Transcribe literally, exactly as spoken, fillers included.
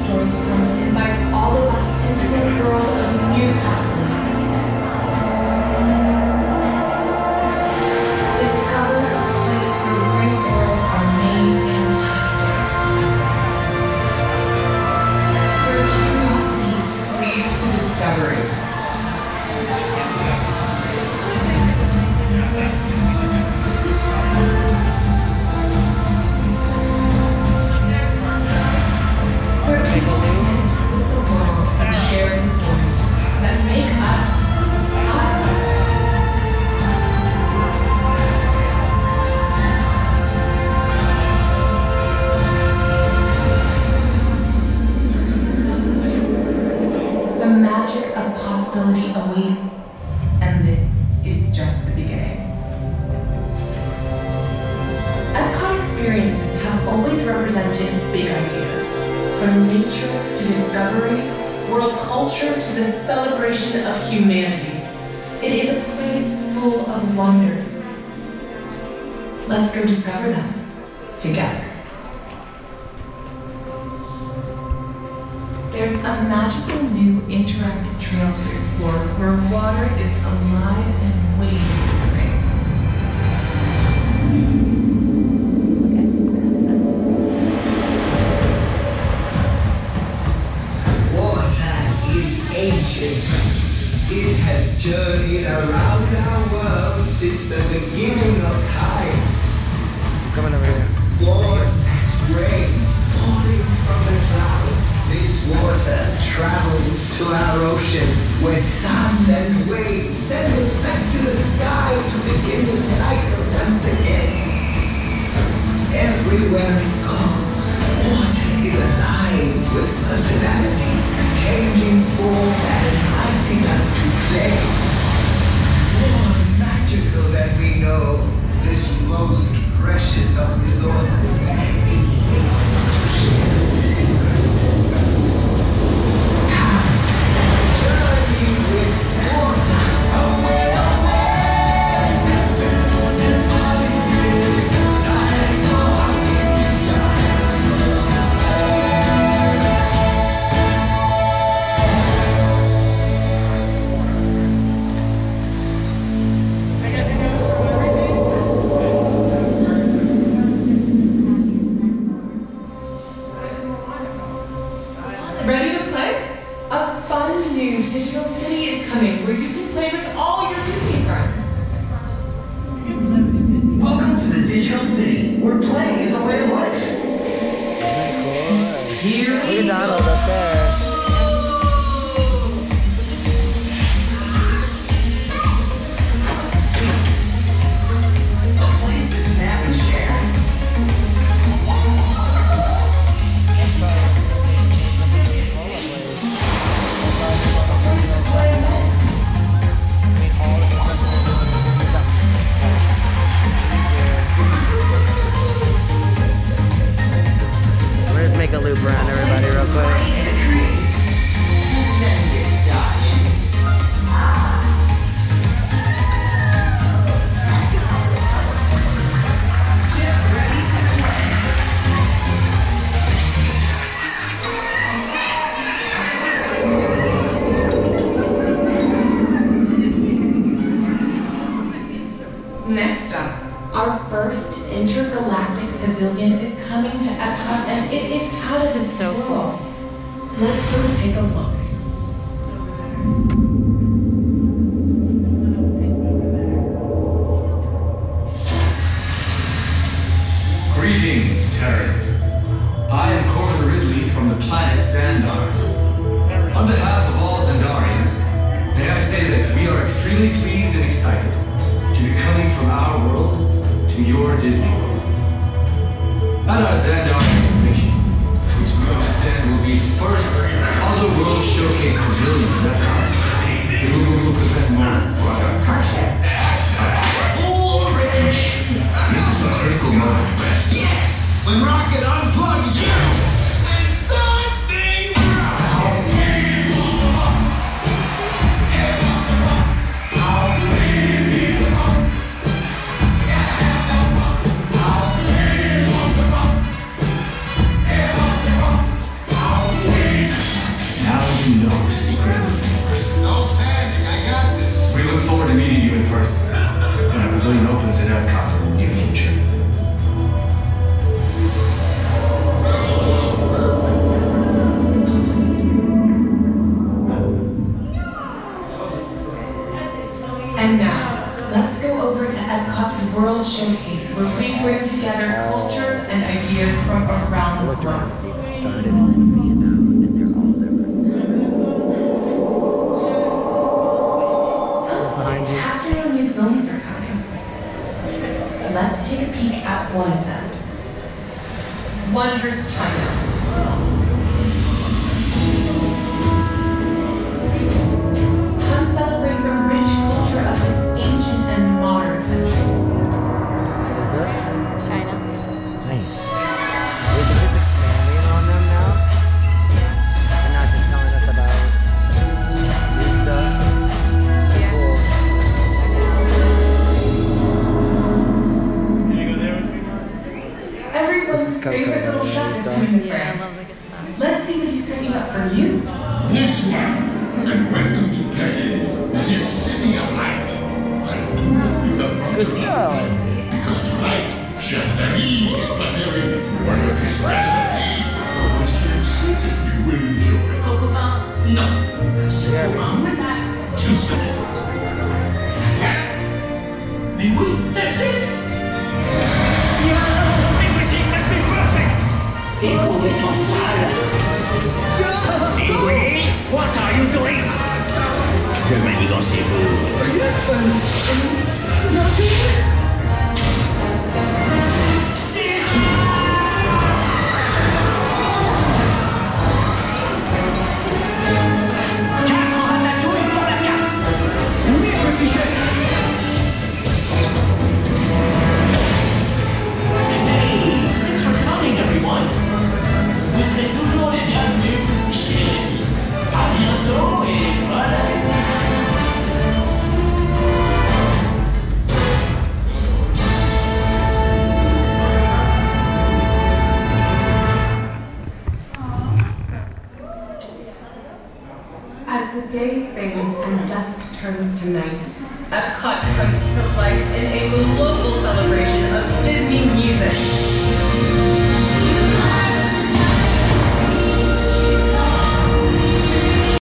storytelling invites all of us into a world of new possibilities. Discover a place where great worlds are made fantastic. Where curiosity leads to discovery. Where people connect with the world and share the stories that make us, us. The magic of possibility awaits, and this is just the beginning. Epcot experiences have always represented big ideas. From nature to discovery, world culture to the celebration of humanity. It is a place full of wonders. Let's go discover them together. There's a magical new interactive trail to explore where water is alive and waiting to drink. Ancient. It has journeyed around our world since the beginning of time. Coming over here. Born as rain, falling from the clouds, this water travels to our ocean, where sun and waves send it back to the sky to begin the cycle once again. Everywhere it goes, water is alive with personality, changing form and inviting us to play. More magical than we know, this most precious of resources, it waits to share its secrets. Come, journey with water. Away, away! Ready to play? A fun new digital city is coming where you can play with all your Disney friends. Welcome to the digital city, where playing is a way of life. Here Look we at Donald go. up there. A place to snap and share. A place to play and win. We'll just make a loop around everybody real quick. Next up, our first intergalactic pavilion is coming to Epcot, and it is out of this So world. Let's go take a look. Greetings, Terrans. I am Corbin Ridley from the planet Xandar. On behalf of all Xandarians, may I say that we are extremely pleased and excited to be coming from our world to your Disney World. At our Xandar exhibition, which we understand will be the first other world showcase pavilion in Epcot, we will present more about our culture. This is a critical moment. When Rocket unplugs you and starts things you know the secret of the universe. No panic, I got this. We look forward to meeting you in person. When our pavilion opens at Epcot in the near future. And now, let's go over to Epcot's World Showcase, where we bring together cultures and ideas from around the globe. Started and then fanned out, and they're all different. Some spectacular new films are coming. Let's take a peek at one of them. Wondrous China. Come celebrate the rich culture of this ancient and modern country. What is this? China. Nice. Is it just expanding on them now? Yeah. And not just telling us about new stuff? Yeah. Cool. Everyone's Coco favorite little and chef is stuff. coming to Yeah, I France. love the good Spanish. Let's see what he's cooking up for you. Bonsoir, and welcome to Paris, the city of light. I do hope you have brought Good your stuff. alcohol, because tonight, Chef David is preparing one of his specialties, which I am certain you will enjoy. Coco vin? Non. C'est pour un Two seconds. Mais oui, that's it! Yeah, everything must be perfect! Ego est en salle! Ego, what are you doing? Que manigancez-vous? Quatre ratatouilles pour la carte! Oui, petit chef. Hey, thanks for coming, everyone. Vous serez toujours les bienvenus chez Rémi. À bientôt et bonne année. As the day fades and dusk turns to night, Epcot comes to life in a global celebration of Disney music.